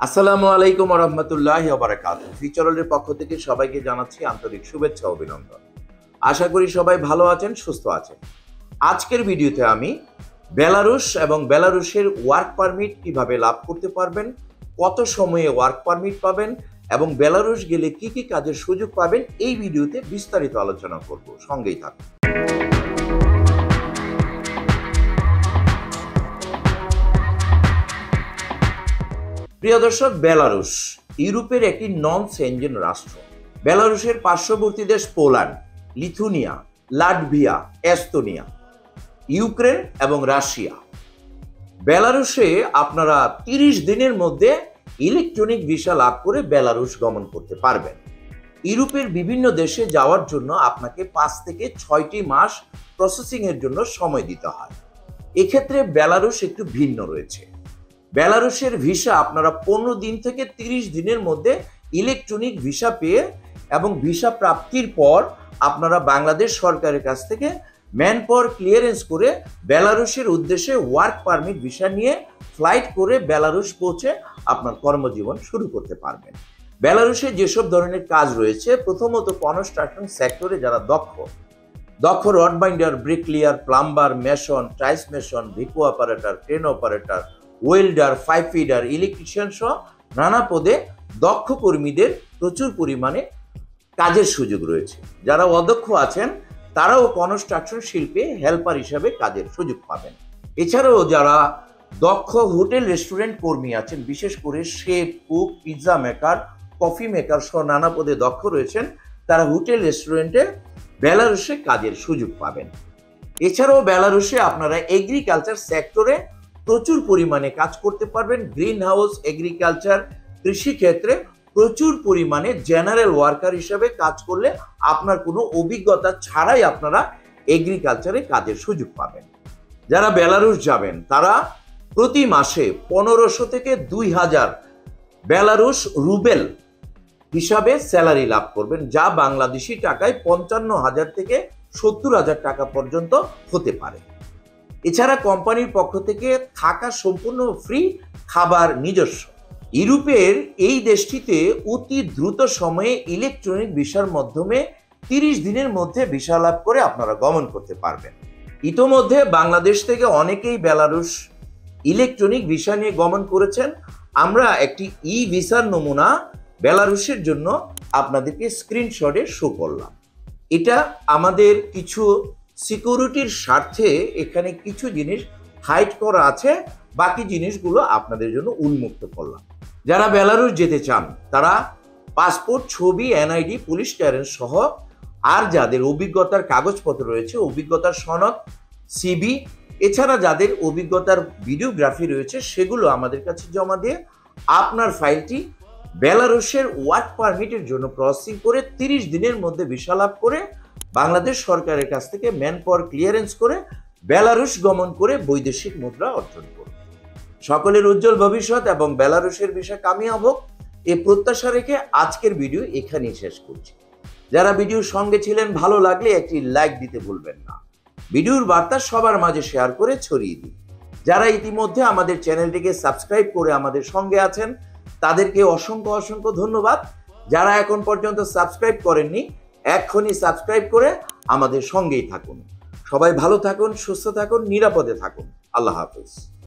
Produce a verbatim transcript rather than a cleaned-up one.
আসসালামু আলাইকুম ওয়া রাহমাতুল্লাহি ওয়া বারাকাতুহু। ফিউচারওয়ার্ল্ডের পক্ষ থেকে সবাইকে জানাচ্ছি আন্তরিক শুভেচ্ছা ও অভিনন্দন। আশা করি সবাই ভালো আছেন, সুস্থ আছেন। আজকের ভিডিওতে আমি বেলারুশ এবং বেলারুশের ওয়ার্ক পারমিট কিভাবে লাভ করতে পারবেন, কত সময়ে ওয়ার্ক পারমিট পাবেন এবং বেলারুশ গেলে কি কি কাজের সুযোগ পাবেন এই ভিডিওতে বিস্তারিত আলোচনা করব। সঙ্গেই থাকুন। প্রিয় দর্শক, বেলারুশ ইউরোপের একটি নন সেনজেন রাষ্ট্র। বেলারুশের পার্শ্ববর্তী দেশ Poland, Lithuania, Latvia, Estonia, Ukraine এবং রাশিয়া। বেলারুশে আপনারা তিরিশ দিনের মধ্যে ইলেকট্রনিক ভিসা লাভ করে বেলারুশ গমন করতে পারবেন। ইউরোপের বিভিন্ন দেশে যাওয়ার জন্য আপনাকে পাঁচ থেকে ছয়টি মাস প্রসেসিং এর জন্য সময় দিতে হয়। এক্ষেত্রে বেলারুশ একটু ভিন্ন রয়েছে। বেলারুশের ভিসা আপনারা পনেরো দিন থেকে তিরিশ দিনের মধ্যে ইলেকট্রনিক ভিসা পেয়ে এবং ভিসা প্রাপ্তির পর আপনারা বাংলাদেশ সরকারের কাছ থেকে ম্যান পাওয়ার ক্লিয়ারেন্স করে বেলারুশের উদ্দেশ্যে ওয়ার্ক পারমিট ভিসা নিয়ে ফ্লাইট করে বেলারুশ পৌঁছে আপনার কর্মজীবন শুরু করতে পারবেন। বেলারুশে যেসব ধরনের কাজ রয়েছে, প্রথমত কনস্ট্রাকশন সেক্টরে যারা দক্ষ দক্ষ rod binder, bricklayer, plumber, mason, tiles mason, ভিকো operator, crane operator, welder, pipe fitter, electrician সহ নানা পদে দক্ষ কর্মীদের প্রচুর পরিমাণে কাজের সুযোগ রয়েছে। যারা অদক্ষ আছেন তারাও কনস্ট্রাকশন শিল্পে হেল্পার হিসাবে কাজের সুযোগ পাবেন। এছাড়াও যারা দক্ষ হোটেল রেস্টুরেন্ট কর্মী আছেন, বিশেষ করে chef, cook, pizza maker, coffee maker সহ নানা পদে দক্ষ রয়েছেন, তারা হোটেল রেস্টুরেন্টে বেলারুশে কাজের সুযোগ পাবেন। এছাড়াও বেলারুশে আপনারা এগ্রিকালচার সেক্টরে প্রচুর পরিমাণে কাজ করতে পারবেন। গ্রিন হাউস, এগ্রিকালচার, কৃষি ক্ষেত্রে প্রচুর পরিমাণে জেনারেল ওয়ার্কার হিসেবে কাজ করলে আপনার কোনো অভিজ্ঞতা ছাড়াই আপনারা এগ্রিকালচারে কাজের সুযোগ পাবেন। যারা বেলারুশ যাবেন তারা প্রতি মাসে পনেরোশো থেকে দুই হাজার বেলারুশ রুবেল হিসাবে স্যালারি লাভ করবেন, যা বাংলাদেশি টাকায় পঞ্চান্ন হাজার থেকে সত্তর হাজার টাকা পর্যন্ত হতে পারে। এছাড়া কোম্পানির পক্ষ থেকে থাকা সম্পূর্ণ ফ্রি, খাবার নিজস্ব। ইউরোপের এই দেশটিতে অতি দ্রুত সময়ে ইলেকট্রনিক ভিসার মাধ্যমে তিরিশ দিনের মধ্যে ভিসা লাভ করে আপনারা গমন করতে পারবেন। ইতোমধ্যে বাংলাদেশ থেকে অনেকেই বেলারুশ ইলেকট্রনিক ভিসা নিয়ে গমন করেছেন। আমরা একটি ই ভিসার নমুনা বেলারুশের জন্য আপনাদেরকে স্ক্রিনশটে শো করলাম। এটা আমাদের কিছু সিকিউরিটির স্বার্থে এখানে কিছু জিনিস হাইড করা আছে, বাকি জিনিসগুলো আপনাদের জন্য উন্মুক্ত করলাম। যারা বেলারুশ যেতে চান তারা পাসপোর্ট, ছবি, এনআইডি, পুলিশ ক্লিয়ারেন্স সহ আর যাদের অভিজ্ঞতার কাগজপত্র রয়েছে, অভিজ্ঞতার সনদ, সিবি, এছাড়া যাদের অভিজ্ঞতার ভিডিওগ্রাফি রয়েছে সেগুলো আমাদের কাছে জমা দিয়ে আপনার ফাইলটি বেলারুশের ওয়ার্ক পারমিটের জন্য প্রসেসিং করে তিরিশ দিনের মধ্যে ভিসা লাভ করে বাংলাদেশ সরকারের কাছ থেকে ম্যান পাওয়ার ক্লিয়ারেন্স করে বেলারুশ গমন করে বৈদেশিক মুদ্রা অর্জন করুন। সকলের উজ্জ্বল ভবিষ্যৎ এবং বেলারুশের ভিসা কামিয়াব হোক এই প্রত্যাশা রেখে আজকের ভিডিও এখানেই শেষ করছি। যারা ভিডিওর সঙ্গে ছিলেন, ভালো লাগলে একটি লাইক দিতে ভুলবেন না। ভিডিওর বার্তা সবার মাঝে শেয়ার করে ছড়িয়ে দিন। যারা ইতিমধ্যে আমাদের চ্যানেলটিকে সাবস্ক্রাইব করে আমাদের সঙ্গে আছেন তাদেরকে অসংখ্য অসংখ্য ধন্যবাদ। যারা এখন পর্যন্ত সাবস্ক্রাইব করেননি, এক্ষুনি সাবস্ক্রাইব করে আমাদের সঙ্গেই থাকুন। সবাই ভালো থাকুন, সুস্থ থাকুন, নিরাপদে থাকুন। আল্লাহ হাফেজ।